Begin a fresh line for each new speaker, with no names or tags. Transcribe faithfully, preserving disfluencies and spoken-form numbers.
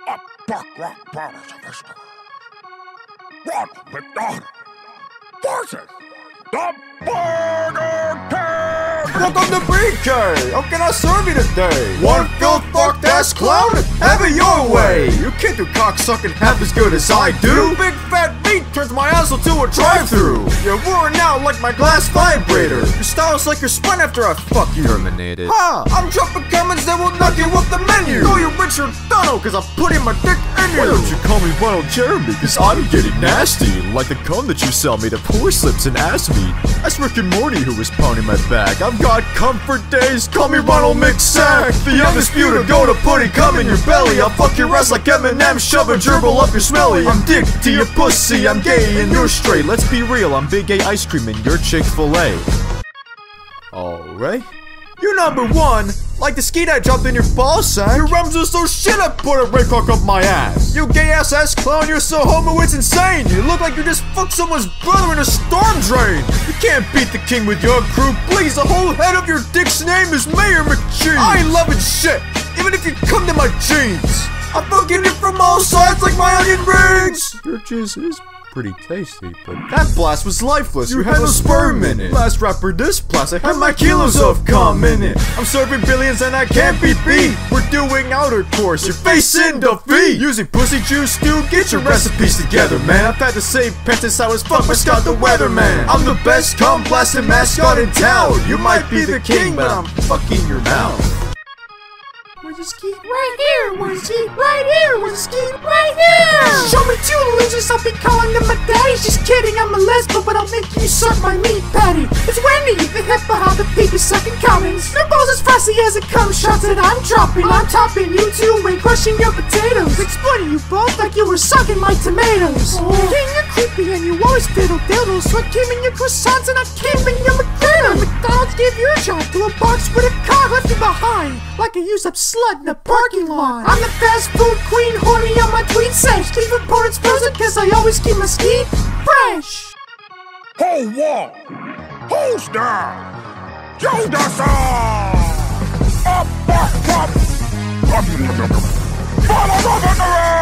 Buck rock promise of this store. What McDonald? Forces! The Burger King!
Welcome to B K! How can I serve you today? One filth fucked ass clown? Have it your way! You can't do cocksucking half as good as I do! Big fat meat turns my asshole to a drive-thru! You're worn out like my glass vibrator! Your style's like your spine after I fuck you!
Terminated.
Ha! I'm dropping comments that will knock you off the menu! Know you're Richard Donald cause I'm putting my dick in you!
Why don't you call me Ronald Jeremy? Cause I'm getting nasty, like the cum that you sell me to poor slips and ass meat. That's Rick and Morty who was pounding my back. I've got comfort days, call me Ronald McSack. The undisputed go to putty, come in your belly. I'll fuck your ass like Eminem, shove a gerbil up your smelly. I'm dick to your pussy, I'm gay and you're straight. Let's be real, I'm big gay ice cream and you're Chick-fil-A. Alright. You're number one, like the ski that jumped in your ball sack. Your rums are so shit I put a red cock up my ass. You gay ass ass clown, you're so homo it's insane. You look like you just fucked someone's brother in a storm drain. You can't beat the king with your crew, please. The whole head of your dick's name is Mayor McCheese. I ain't loving shit, even if you come to my jeans. I'm fucking it from all sides like my onion rings. Your jizz is pretty tasty, but that blast was lifeless. You, you had no sperm in it. Last rapper this plastic had my kilos of cum in it. I'm serving billions and I can't be beat. We're doing outer course, you're facing defeat. Using pussy juice to get your recipes together, man. I've had to save pants since I was fucked by Scott the Weatherman. I'm the best cum blasting mascot in town. You might be the king, but I'm fucking your mouth.
Where's the ski? Right here! Where's the ski? Right here! Where's the ski? Right here! Show me two losers, I'll be calling them my daddies. Just kidding, I'm a lesbian, but I'll make you suck my meat patty. It's Wendy, the hipper, how the pig is sucking cummings. Your balls as fussy as it comes, shots that I'm dropping. I'm topping you two and crushing your potatoes. Exploiting you both like you were sucking my tomatoes. Oh. King, you're creepy and you always fiddle diddles. So I came in your croissants and I came in your McGriddle. McDonald's gave your job to a box with a car left you behind. Like a used up slut in a parking lot. I'm the fast food queen, horny on my tweet sesh. Leave reports frozen cause I always keep my ski fresh.
Hold wall! Hold down! Yo, that's all! Up, up, up! Follow over the